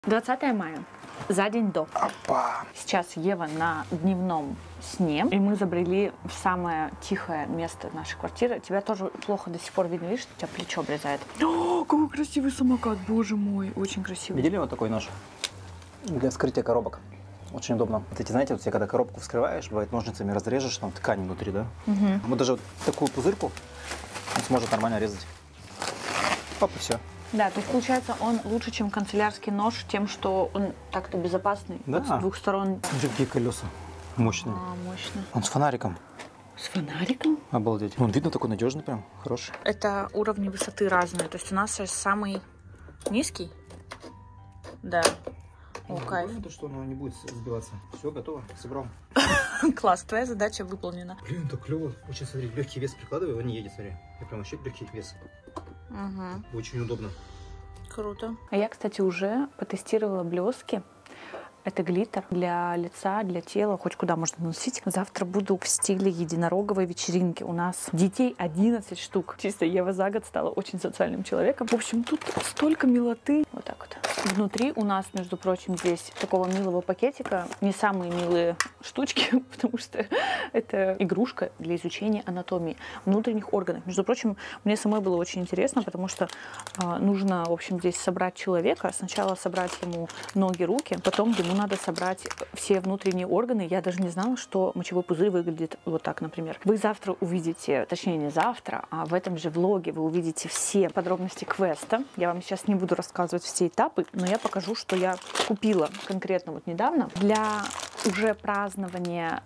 20 мая. За день до. Опа. Сейчас Ева на дневном сне, и мы забрели в самое тихое место нашей квартиры. Тебя тоже плохо до сих пор видно, видишь, у тебя плечо обрезает. О, какой красивый самокат, боже мой, очень красивый. Видели вот такой нож? Для вскрытия коробок. Очень удобно. Вот эти, знаете, вот когда коробку вскрываешь, бывает ножницами разрежешь, там ткань внутри, да? Угу. Вот даже вот такую пузырьку он сможет нормально резать. Оп, и все. Да, то есть получается он лучше, чем канцелярский нож, тем, что он так-то безопасный. Да. Вот с двух сторон. Смотри, какие колеса мощные. Мощно. Он с фонариком. С фонариком? Обалдеть. Он видно такой надежный прям, хороший. Это уровни высоты разные. То есть у нас сейчас самый низкий. Да. О, кайф. То, что оно не будет сбиваться. Все, готово, собрал. Класс, твоя задача выполнена. Блин, так клево. Очень, смотри, легкий вес прикладываю, он не едет, смотри. Я прям вообще легкий вес. Угу. Очень удобно. Круто. А я, кстати, уже потестировала блески. Это глиттер для лица, для тела, хоть куда можно наносить. Завтра буду в стиле единороговой вечеринки. У нас детей 11 штук. Чисто Ева за год стала очень социальным человеком. В общем, тут столько милоты. Вот так вот. Внутри у нас, между прочим, здесь такого милого пакетика не самые милые штучки, потому что это игрушка для изучения анатомии внутренних органов. Между прочим, мне самой было очень интересно, потому что нужно, в общем, здесь собрать человека. Сначала собрать ему ноги, руки, потом ему надо собрать все внутренние органы. Я даже не знала, что мочевой пузырь выглядит вот так, например. Вы завтра увидите, точнее не завтра, а в этом же влоге вы увидите все подробности квеста. Я вам сейчас не буду рассказывать все этапы, но я покажу, что я купила конкретно вот недавно для уже празднования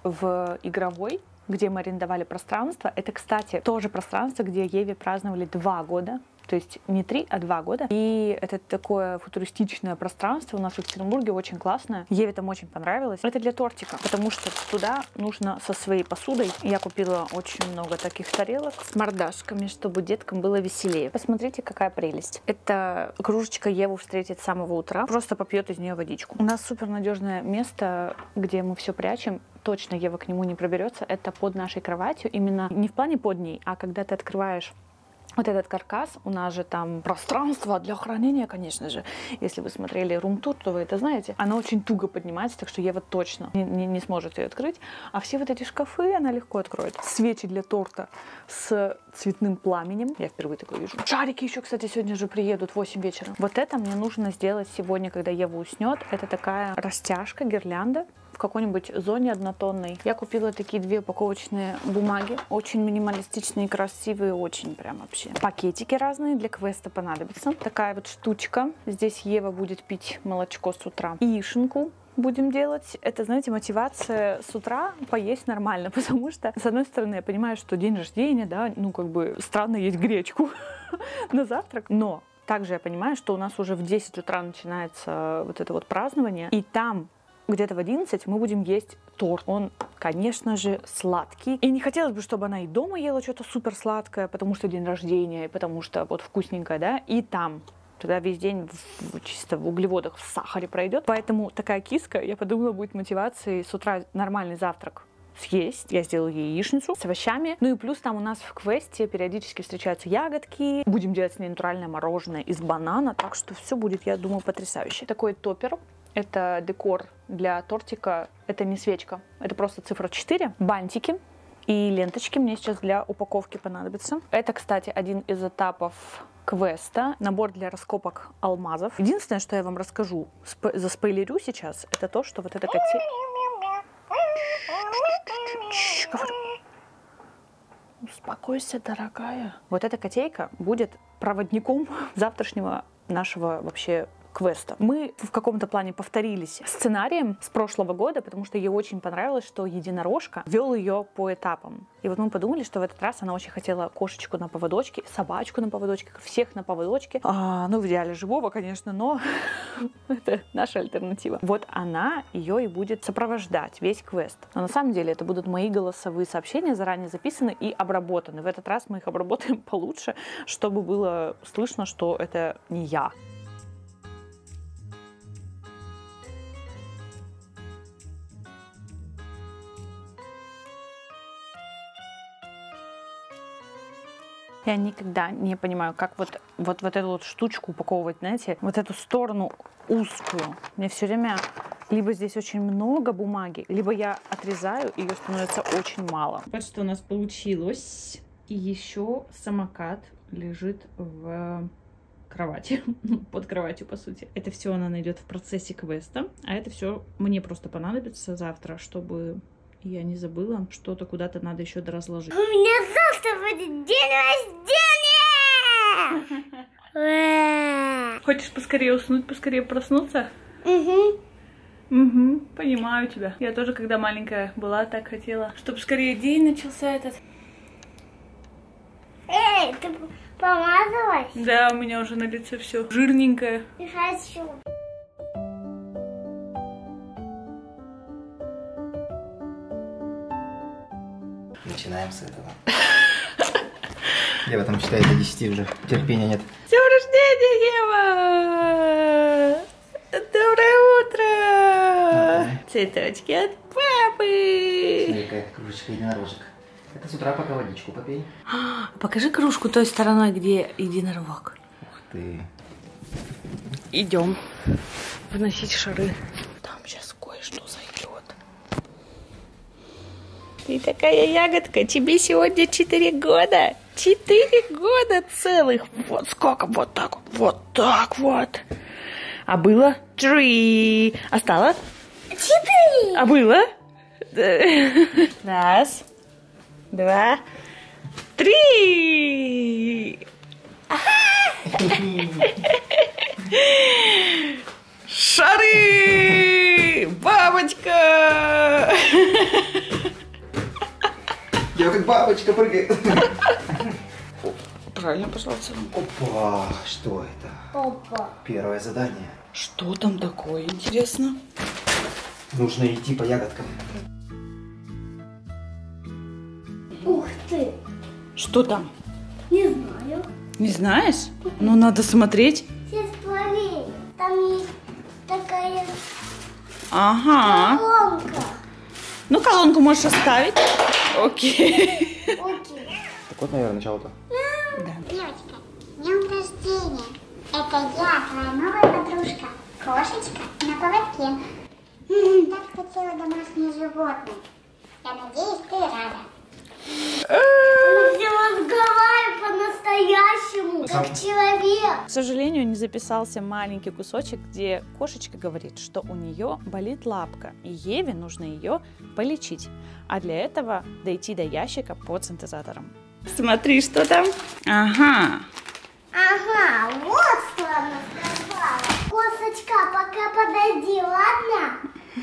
в игровой, где мы арендовали пространство. Это, кстати, тоже пространство, где Еве праздновали 2 года. То есть не 3, а 2 года. И это такое футуристичное пространство у нас в Екатеринбурге, очень классное. Еве там очень понравилось. Это для тортика, потому что туда нужно со своей посудой. Я купила очень много таких тарелок с мордашками, чтобы деткам было веселее. Посмотрите, какая прелесть. Это кружечка Еву встретит с самого утра. Просто попьет из нее водичку. У нас супер надежное место, где мы все прячем. Точно Ева к нему не проберется. Это под нашей кроватью. Именно не в плане под ней, а когда ты открываешь вот этот каркас, у нас же там пространство для хранения, конечно же. Если вы смотрели рум-тур, то вы это знаете. Она очень туго поднимается, так что Ева точно не сможет ее открыть. А все вот эти шкафы она легко откроет. Свечи для торта с цветным пламенем. Я впервые такое вижу. Шарики еще, кстати, сегодня же приедут в 8 вечера. Вот это мне нужно сделать сегодня, когда Ева уснет. Это такая растяжка, гирлянда в какой-нибудь зоне однотонной. Я купила такие 2 упаковочные бумаги. Очень минималистичные, красивые, очень прям вообще. Пакетики разные для квеста понадобятся. Такая вот штучка. Здесь Ева будет пить молочко с утра. Яишенку будем делать. Это, знаете, мотивация с утра поесть нормально, потому что, с одной стороны, я понимаю, что день рождения, да, ну, как бы странно есть гречку на завтрак, но также я понимаю, что у нас уже в 10 утра начинается вот это вот празднование, и там где-то в 11 мы будем есть торт. Он, конечно же, сладкий. И не хотелось бы, чтобы она и дома ела что-то супер сладкое, потому что день рождения, и потому что вот вкусненькое, да, и там. Тогда весь день чисто в углеводах, в сахаре пройдет. Поэтому такая киска, я подумала, будет мотивацией с утра нормальный завтрак съесть. Я сделаю яичницу с овощами. Ну и плюс там у нас в квесте периодически встречаются ягодки. Будем делать с ней натуральное мороженое из банана. Так что все будет, я думаю, потрясающе. Такой топпер. Это декор для тортика. Это не свечка. Это просто цифра 4. Бантики и ленточки мне сейчас для упаковки понадобятся. Это, кстати, один из этапов квеста. Набор для раскопок алмазов. Единственное, что я вам расскажу, заспойлерю сейчас, это то, что вот эта котейка... Успокойся, дорогая. Вот эта котейка будет проводником завтрашнего нашего вообще квеста. Мы в каком-то плане повторились сценарием с прошлого года, потому что ей очень понравилось, что единорожка вел ее по этапам. И вот мы подумали, что в этот раз она очень хотела кошечку на поводочке, собачку на поводочке, всех на поводочке. Ну, в идеале живого, конечно, но это наша альтернатива. Вот она ее и будет сопровождать весь квест. Но на самом деле это будут мои голосовые сообщения, заранее записаны и обработаны. В этот раз мы их обработаем получше, чтобы было слышно, что это не я. Я никогда не понимаю, как вот эту вот штучку упаковывать, знаете, вот эту сторону узкую. Мне все время либо здесь очень много бумаги, либо я отрезаю, и ее становится очень мало. Вот что у нас получилось. И еще самокат лежит в кровати, под кроватью, по сути. Это все она найдет в процессе квеста, а это все мне просто понадобится завтра, чтобы я не забыла, что-то куда-то надо еще доразложить. У меня завтра будет день рождения! Хочешь поскорее уснуть, поскорее проснуться? Угу. Угу, понимаю тебя. Я тоже, когда маленькая была, так хотела, чтобы скорее день начался этот. Эй, ты помазалась? Да, у меня уже на лице все жирненькое. Не хочу. Начинаем с этого. Я в этом считаю до 10 уже. Терпения нет. С днем рождения, Ева! Доброе утро! Цветочки от папы! Смотри, какая кружечка единорожек. Это с утра пока водичку попей. Покажи кружку той стороной, где единорог. Ух ты. Идем выносить шары. Там сейчас кое-что зайдет. Ты такая ягодка, тебе сегодня 4 года. 4 года целых. Вот сколько, вот так вот, вот так вот. А было 3. А стало? 4. А было? 1, 2, 3. Шары! Бабочка! Я как бабочка прыгаю. Правильно пошла в целом. Опа, что это? Опа. Первое задание. Что там такое, интересно? Нужно идти по ягодкам. Ух ты. Что там? Не знаю. Не знаешь? Ну, надо смотреть. Сейчас проверим. Там есть такая Ага. колонка. Ну, колонку можешь оставить. Окей. Окей. Так вот, наверное, начало-то. Девочка, с днем рождения. Это я, твоя новая подружка. Кошечка на поводке. Так хотела домашнее животное. Я надеюсь, ты рада. Она все разговаривает по-настоящему, как человек. К сожалению, не записался маленький кусочек, где кошечка говорит, что у нее болит лапка, и Еве нужно ее полечить. А для этого дойти до ящика под синтезатором. Смотри, что там. Ага. Ага, вот что она сказала. Косочка, пока подойди, ладно?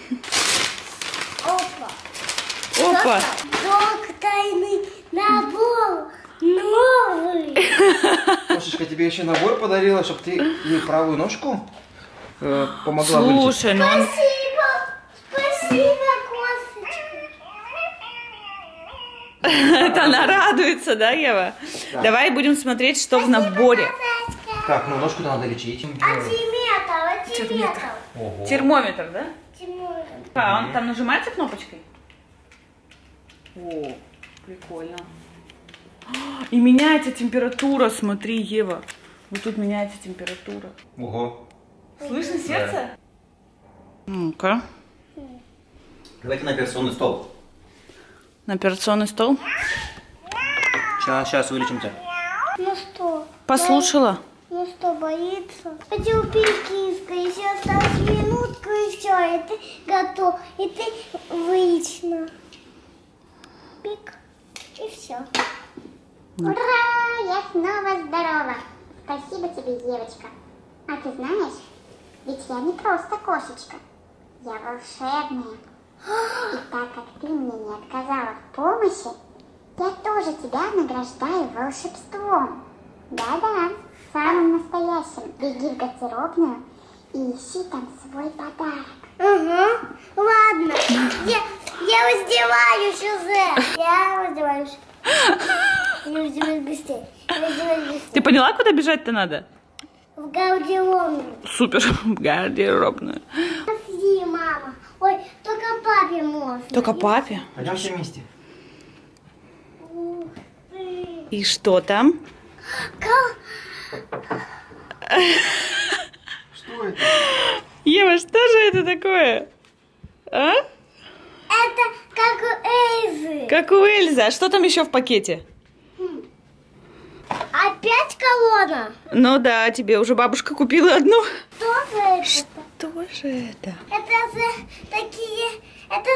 Опа. Опа. Докторный набор новый. Кошечка тебе еще набор подарила, чтобы ты ей правую ножку помогла вылечить. Слушай, ну он... Спасибо, косочка. Это она радуется, да, Ева? Да. Давай будем смотреть, что в наборе. Так, ну ножку надо лечить. Антиметр. Ого. Термометр, да? Тимур. А, он там нажимается кнопочкой? О, прикольно. И меняется температура, смотри, Ева. Вот тут меняется температура. Ого. Слышно сердце? Ну-ка. Давайте на операционный стол. На операционный стол. Сейчас вылечим тебя. Ну что? Послушала? Ну что, боится? Потерпи, киска, еще осталась минутка и все, и ты готов, и ты вылечена. Пик, и все. Ура! Я снова здорова. Спасибо тебе, девочка. А ты знаешь, ведь я не просто кошечка. Я волшебная. И так как ты мне не отказала в помощи, я тоже тебя награждаю волшебством. Да-да, самым настоящим. Беги в гардеробную и ищи там свой подарок. Ага, ладно. Я раздеваюсь уже. Я раздеваюсь. Я раздеваюсь быстрее. Ты поняла, куда бежать-то надо? В гардеробную. Супер, в гардеробную. Подожди, мама. Ой, только папе можно. Только папе? Пойдем все вместе. Ух ты. И что там? Что это? Ева, что же это такое? А? Это как у Эльзы. Как у Эльзы. А что там еще в пакете? Опять колонна. Ну да, тебе уже бабушка купила одну. Что же это? Что же это? Это за такие... Это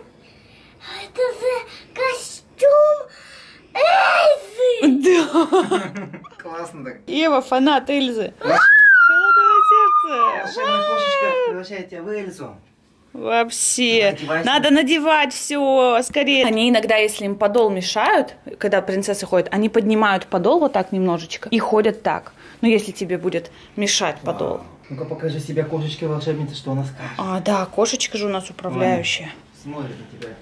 за костюм Эльзы. Да. Классно так. Ева, фанат Эльзы. Холодное сердце. Волшебная кошечка превращает тебя в Эльзу. Вообще. Надевайся. Надо надевать все скорее. Они иногда, если им подол мешают, когда принцессы ходят, они поднимают подол вот так немножечко и ходят так. Но если тебе будет мешать подол. Ну-ка покажи себя, кошечка-волшебница, что она скажет. А, да, кошечка же у нас управляющая. Смотрит на тебя.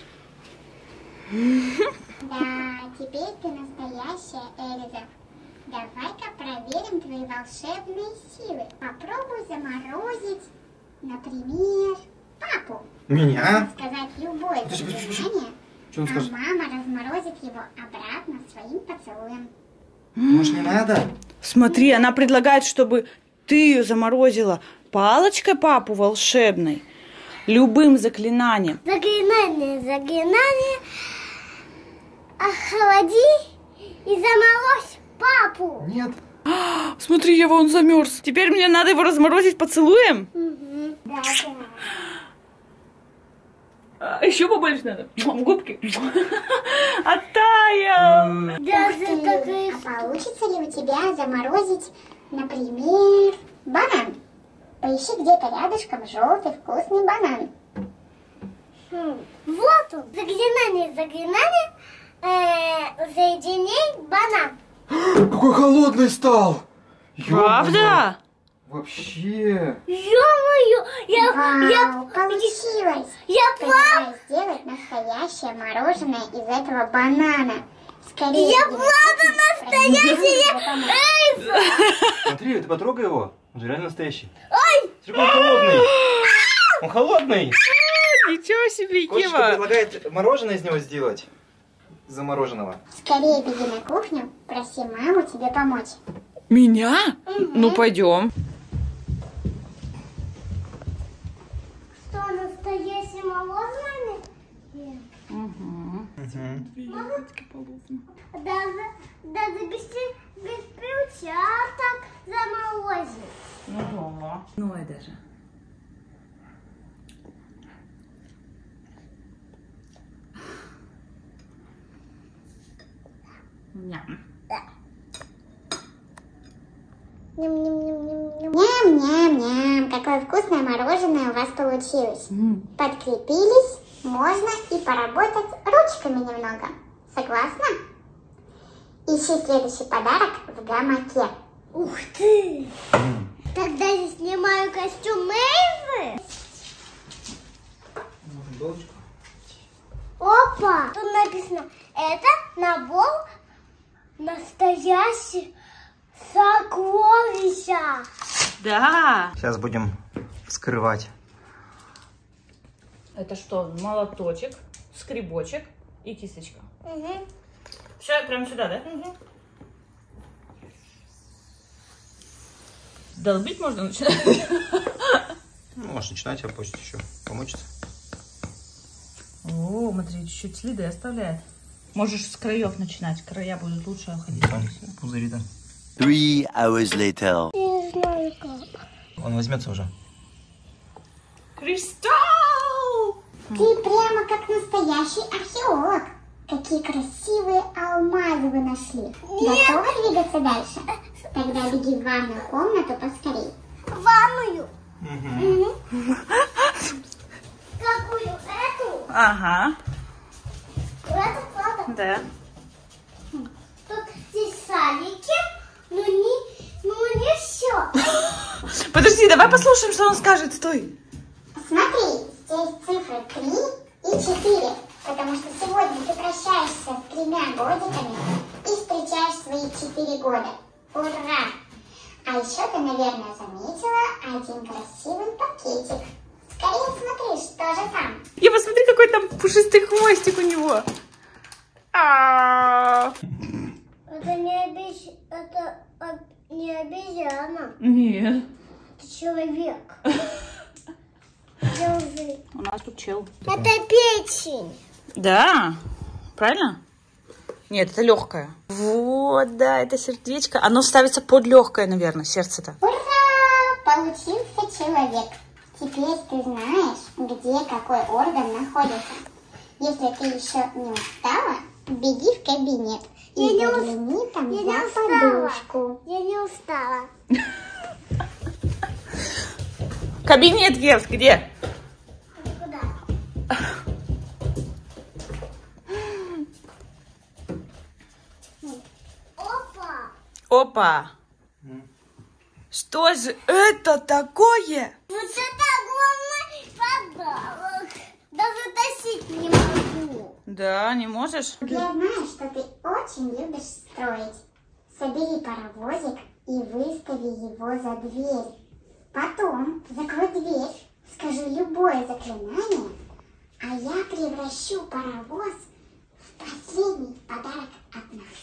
Да, теперь ты настоящая Эльза. Давай-ка проверим твои волшебные силы. Попробуй заморозить, например, папу. Меня? Сказать любое заклинание, Что он скажет? мама разморозит его обратно своим поцелуем. Может, не надо? Смотри, она предлагает, чтобы ты ее заморозила палочкой папу волшебной, любым заклинанием. Заклинание. Охлади и заморозь папу. Нет. Смотри, Ева, он замерз. Теперь мне надо его разморозить поцелуем? Да. Еще побольше надо. Губки. Оттаял. Даже такая... А получится ли у тебя заморозить, например, банан? Поищи где-то рядышком желтый вкусный банан. Вот он. Заклинание. Соединей банан. Какой холодный стал! Правда? Вообще. Ё-моё, Вау, получилось! я Давай сделать настоящее мороженое из этого банана. Скорее. Я правда настоящая Эльза. Смотри, ты потрогай его. Он же реально настоящий. Ой! Смотри, он холодный. Он холодный. Ничего себе, Кошечка Ева. предлагает мороженое из него сделать. Замороженного. Скорее беги на кухню, проси маму тебе помочь. Меня? Ну, пойдем. Что, настоящее мороженое? Нет. Даже без перчаток заморозить. Ну, да. Ну, и даже. Ням. Ням-ням-ням. Какое вкусное мороженое у вас получилось. Подкрепились, можно и поработать ручками немного. Согласна? Ищи следующий подарок в гамаке. Ух ты! Тогда я снимаю костюм Эльзы. Опа! Тут написано, это набор настоящих сокровища. Да. Сейчас будем вскрывать. Это что? Молоточек, скребочек и кисточка. Угу. Все, прямо сюда, да? Угу. Долбить можно начинать? Ну, можешь начинать, а пусть еще помучится. О, смотри, чуть-чуть следы оставляет. Можешь с краев начинать, края будут лучше уходить. Пузыри, да. 3 hours later. Не знаю как. Он возьмется уже. Кристалл! Ты прямо как настоящий археолог. Какие красивые алмазы вы нашли. Готовы двигаться дальше? Тогда беги в ванную комнату поскорей. Ванную. Какую? Эту? Ага, Эту, правда? да. Тут здесь садики, но не все. Подожди, давай послушаем, что он скажет. Стой. Смотри, здесь цифры 3 и 4, потому что сегодня ты прощаешься с 3 годиками и встречаешь свои 4 года. Ура! А еще ты, наверное, заметила один красивый пакетик. Скорее смотри, что же там. Я посмотри, какой там пушистый хвостик у него. Это не обезьяна. Нет. Это человек. Держи. У нас тут чел. Это печень. Да, правильно? Нет, это легкое. Вот, да, это сердечко. Оно ставится под легкое, наверное, сердце-то. Ура! Получился человек. Теперь ты знаешь, где какой орган находится. Если ты еще не устала, беги в кабинет и загляни там за подушку. Я не устала. Кабинет, Евс, где? Куда? Опа! Опа! Что же это такое? Вот это огромный подарок. Даже тащить не могу. Да, не можешь? Я знаю, что ты очень любишь строить. Собери паровозик и выстави его за дверь. Потом закрой дверь, скажи любое заклинание, а я превращу паровоз в последний подарок от нас.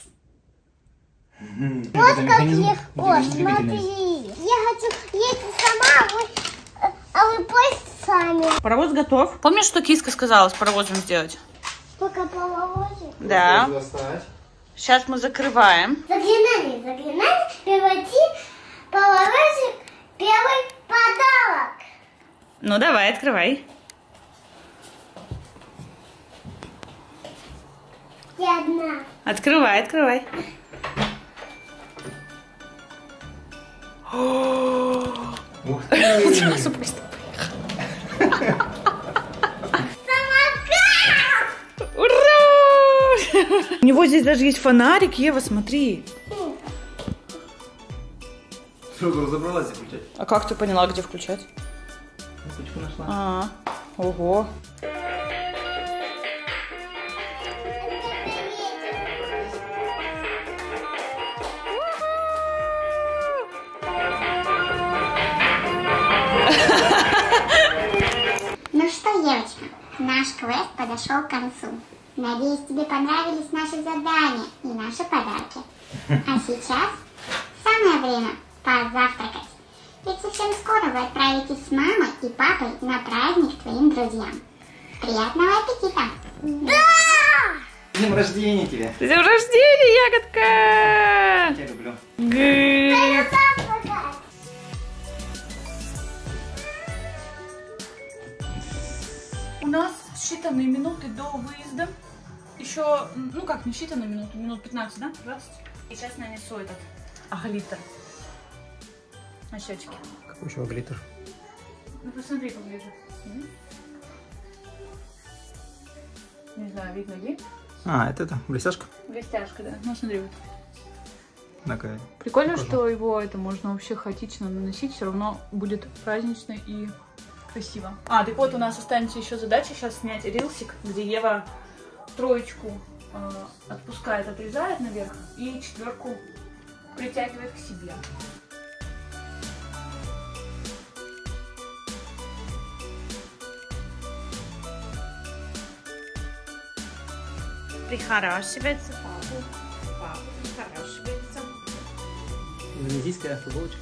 Вот как легко, смотри. Я хочу ездить сама, а вы пусть сами. Паровоз готов. Помнишь, что киска сказала с паровозом сделать? Пока паровозик. Да. Сейчас мы закрываем. Заклинание, преврати паровозик в первый подарок. Ну, давай, открывай. Я одна. Открывай, открывай. Ух ты! Сразу просто поехал. Ура! У него здесь даже есть фонарик, Ева, смотри. Что, разобралась включать? А как ты поняла, где включать? Кнопочку нашла. А, ого. Ну что, девочка, наш квест подошел к концу. Надеюсь, тебе понравились наши задания и наши подарки. А сейчас самое время позавтракать. Ведь совсем скоро вы отправитесь с мамой и папой на праздник к твоим друзьям. Приятного аппетита! С днем рождения тебе! С днем рождения, ягодка! Я люблю. У нас считанные минуты до выезда. Еще, ну как, не считанные минуты, минут 15, да? 20. И сейчас нанесу этот глиттер на щечки. Какой еще глиттер? Ну посмотри поближе. Не знаю, видно ли? А, это блестяшка? Блестяшка, да. Ну смотри вот. Такая. Прикольно, Похоже. что его это можно вообще хаотично наносить, все равно будет празднично и красиво. А, так вот у нас останется еще задача сейчас снять рилсик, где Ева троечку отпускает, отрезает наверх и четверку притягивает к себе. Прихорашивается папу. Папа прихорашивается. Индонезийская футболочка.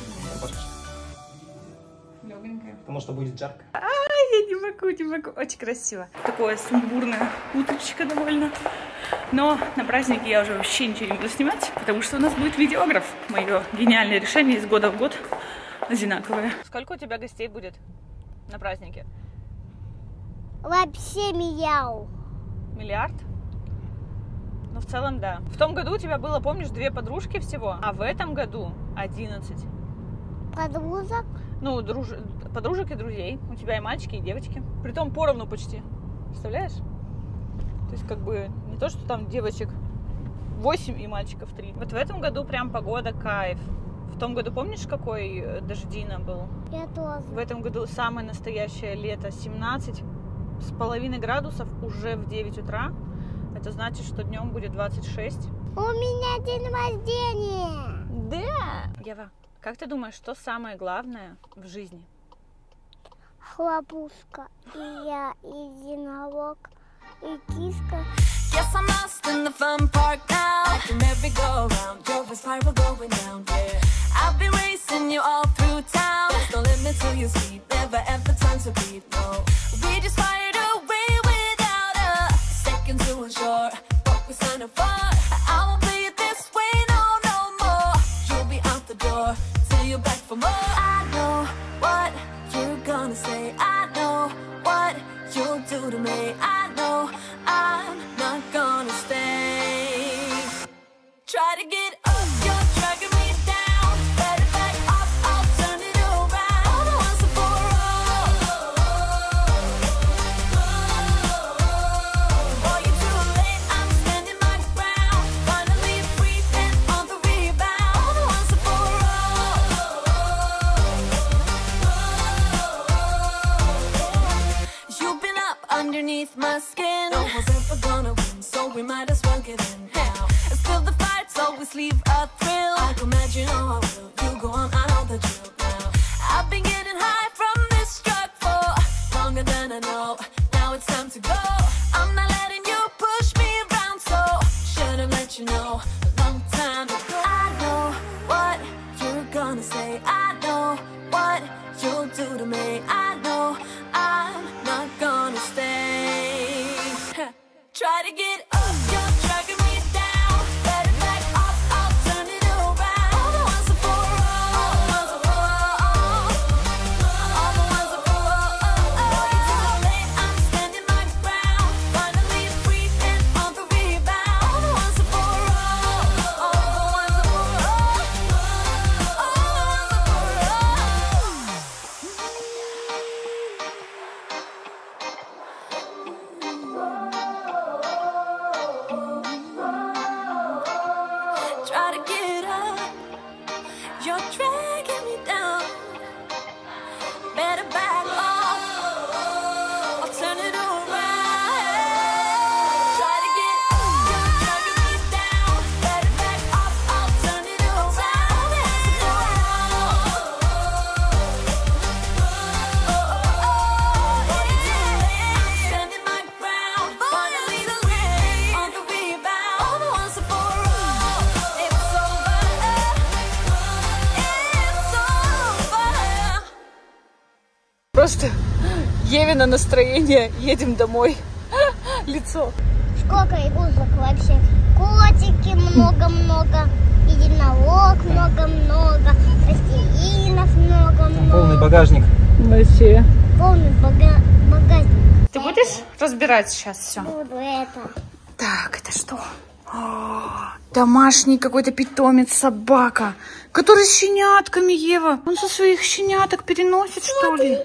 Легенькая. Потому что будет жарко. Я не могу. Очень красиво. Такое сумбурное утречко довольно. Но на празднике я уже вообще ничего не буду снимать, потому что у нас будет видеограф. Мое гениальное решение из года в год одинаковое. Сколько у тебя гостей будет на празднике? Вообще мяу. Миллиард? Ну, в целом, да. В том году у тебя было, помнишь, 2 подружки всего, а в этом году 11. Подружек? Ну, подружек и друзей. У тебя и мальчики, и девочки. Притом поровну почти. Представляешь? То есть, как бы, не то, что там девочек 8 и мальчиков 3. Вот в этом году прям погода кайф. В том году, помнишь, какой дождина был? Я тоже. В этом году самое настоящее лето. 17,5 градусов уже в 9 утра. Это значит, что днем будет 26. У меня день рождения. Да! Ева, как ты думаешь, что самое главное в жизни? Хлопушка. И я единорог. и киска. Guess I'm lost in the fun park now. Like a merry-go-round, drove a spiral going down, yeah. I've been racing you all through town. There's no limit to your speed, never ever time to beat, no. We just fired away without a second to ensure what we signed up for. I won't play it this way, no, no more. You'll be out the door till you're back for more. I know what you're gonna say. I know what you'll do to me. I know I'm not gonna stay. Try to get up, you're dragging me down. Better back off, I'll turn it around. All the once and for all. Boy, you're too late, I'm standing my ground. Finally breathing on the rebound. All the once and for all. You've been up underneath my skin. No one's ever gonna win, so we might as well get in now. And still the fights always leave a thrill. I can imagine how I will. You go on, I know the drill now. I've been getting high from this drug for longer than I know. Now it's time to go. I'm not letting you push me around, so should've let you know a long time ago. I know what you're gonna say. I know what you'll do to me. I know I'm not gonna stay. Try to get up, you're dragging me down. Better back off, I'll turn it around. All the ones and for all. All the ones and for all. Boy, you're too late, I'm standing my ground. Finally breathing on the rebound. All the ones and for all. All the ones and for all. Try to get up, you're dragging me down. Better back off, I'll turn it around. Try to get up, you're dragging me down. Better back off, I'll turn it around. I'm standing my ground. Finally free on the rebound. All the ones and for all. It's over. It's over. Просто Евина настроение, едем домой. Лицо. Сколько игрушек вообще? Котики много-много, единорог много-много, пластилинов много-много. Полный багажник. Вообще. Полный багажник. Ты будешь разбирать сейчас все? Буду это. Так, это что? Домашний какой-то питомец, собака, который с щенятками, Ева. Он со своих щеняток переносит, что ли?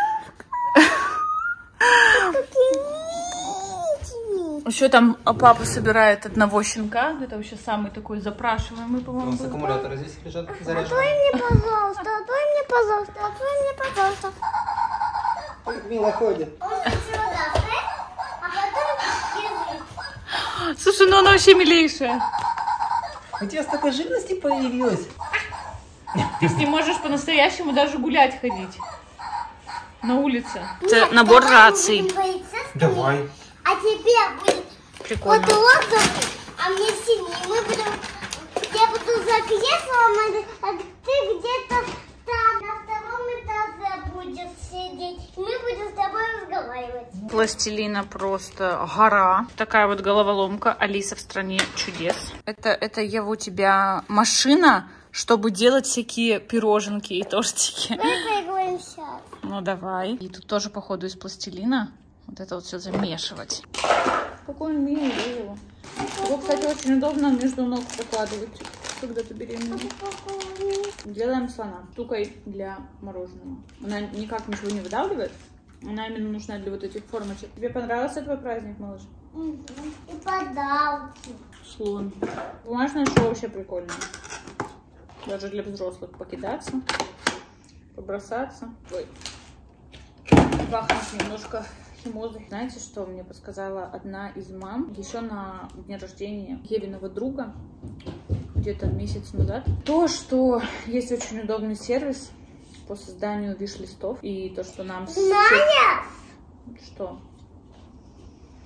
Еще там папа собирает одного щенка. Это вообще самый такой запрашиваемый, У по-моему. нас аккумуляторы здесь лежат заряженные. Открой мне, пожалуйста, открой мне, пожалуйста, открой мне, пожалуйста. Как мило ходит. Он сюда, а потом бежит. Слушай, ну она вообще милейшая. У тебя столько живности появилось. Ты с ним можешь по-настоящему даже гулять ходить. На улице. Это набор раций. Давай. А теперь будет Прикольно. вот воздух, а мне синий. Мы будем... Я буду за креслом, а ты где-то там на втором этаже будешь сидеть. И мы будем с тобой разговаривать. Пластилина просто гора. Такая вот головоломка. Алиса в стране чудес. Это Ева, у тебя машина, чтобы делать всякие пироженки и тортики. Мы поиграем сейчас. Ну давай. И тут тоже, походу, из пластилина вот это вот все замешивать. Какой он милый, Ева. Его, кстати, очень удобно между ног прокладывать, когда ты беременна. Делаем слона штукой для мороженого. Она никак ничего не выдавливает. Она именно нужна для вот этих формочек. Тебе понравился твой праздник, малыш? И подарки. Слон. Бумажное шоу вообще прикольное. Даже для взрослых покидаться, побросаться. Ой. Пахнет немножко химозой. Знаете, что мне подсказала одна из мам еще на дне рождения Евиного друга, где-то месяц назад? То, что есть очень удобный сервис по созданию виш-листов. И то, что нам... Знаешь? Что?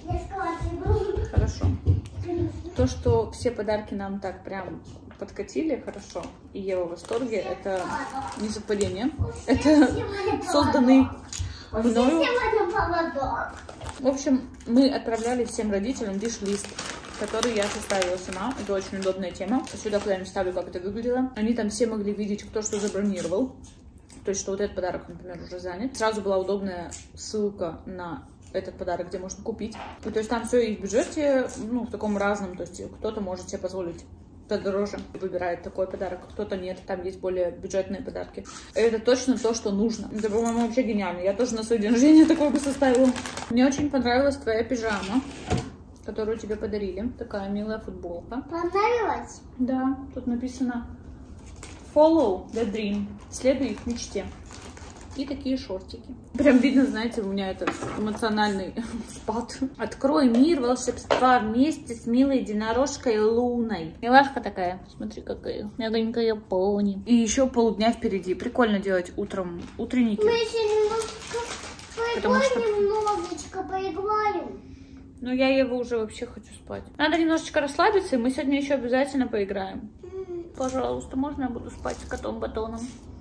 Я складываю. Хорошо. То, что все подарки нам так прям подкатили хорошо, и Ева в восторге, это не совпадение. Это созданный мною. Сегодня поводок. В общем, мы отправляли всем родителям виш-лист, который я составила сама. Это очень удобная тема. Сюда куда-нибудь ставлю, как это выглядело. Они там все могли видеть, кто что забронировал. То есть, что вот этот подарок, например, уже занят. Сразу была удобная ссылка на этот подарок, где можно купить. И, то есть там все и в бюджете, ну, в таком разном. То есть кто-то может себе позволить дороже, выбирает такой подарок, кто-то нет, там есть более бюджетные подарки. Это точно то, что нужно. Это, по-моему, вообще гениально. Я тоже на свой день рождения такой бы составила. Мне очень понравилась твоя пижама, которую тебе подарили. Такая милая футболка. Понравилось? Да, тут написано Follow the Dream. Следуй их мечте. И такие шортики. Прям видно, знаете, у меня это эмоциональный спад. Открой мир волшебства вместе с милой единорожкой Луной. Милашка такая. Смотри, какая мягонькая пони. И еще полдня впереди. Прикольно делать утром утренники. Мы еще немножечко поиграем. Ну, я его уже вообще хочу спать. Надо немножечко расслабиться, и мы сегодня еще обязательно поиграем. Пожалуйста, можно я буду спать с котом-батоном?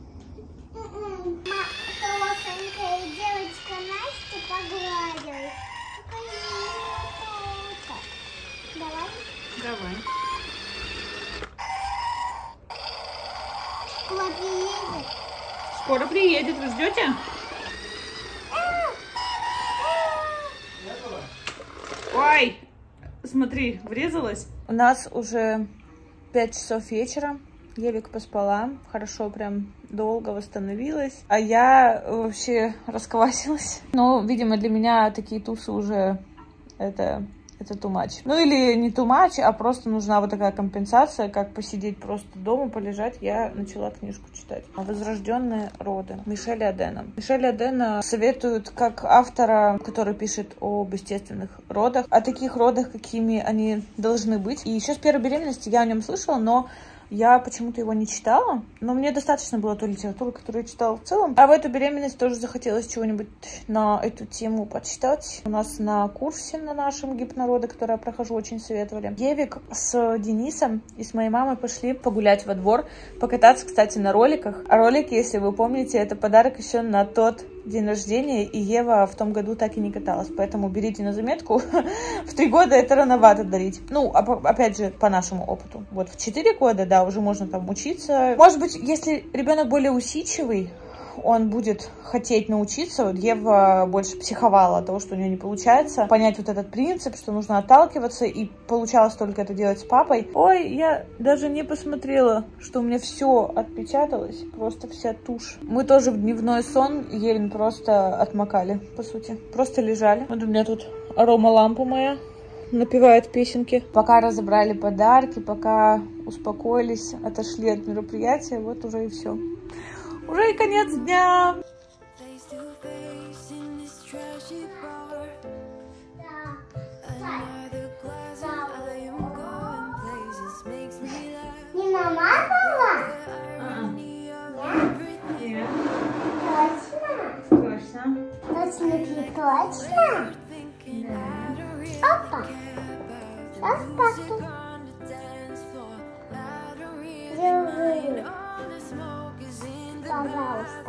Хорошенькая девочка Настя погладила. Давай. Давай. Скоро приедет. Скоро приедет, вы ждете? Ой, смотри, врезалась. У нас уже 5 часов вечера. Евик поспала, хорошо, прям долго восстановилась. А я вообще расквасилась. Но, видимо, для меня такие тусы уже это too much. Ну или не too much, а просто нужна вот такая компенсация, как посидеть просто дома, полежать. Я начала книжку читать. «Возрожденные роды» Мишеля Адена. Мишеля Адена советуют как автора, который пишет об естественных родах, о таких родах, какими они должны быть. И еще с первой беременности я о нем слышала, но я почему-то его не читала, но мне достаточно было той литературы, которую я читала в целом. А в эту беременность тоже захотелось чего-нибудь на эту тему почитать. У нас на курсе на нашем гипнороды, который я прохожу, очень советовали. Евик с Денисом и с моей мамой пошли погулять во двор, покататься, кстати, на роликах. А ролики, если вы помните, это подарок еще на тот день рождения, и Ева в том году так и не каталась, поэтому берите на заметку. В 3 года это рановато дарить. Ну, опять же, по нашему опыту. Вот в 4 года, да, уже можно там учиться. Может быть, если ребенок более усидчивый, он будет хотеть научиться. Вот Ева больше психовала от того, что у нее не получается понять вот этот принцип, что нужно отталкиваться, и получалось только это делать с папой. Ой, я даже не посмотрела, что у меня все отпечаталось, просто вся тушь. Мы тоже в дневной сон Евин просто отмокали, по сути. Просто лежали. Вот у меня тут аромалампа моя напевает песенки. Пока разобрали подарки, пока успокоились, отошли от мероприятия, вот уже и все. Уже и конец дня. Не намазала? Нет. Точно? Точно. Точно, точно? Да. Опа. Сейчас пасту. Держи. Пожалуйста.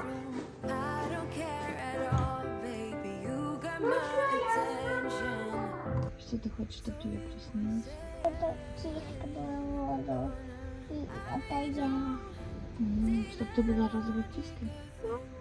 Что ты хочешь, чтобы тебе приснилось? Это киска была воду. И это я. Чтобы ты была розовой киской?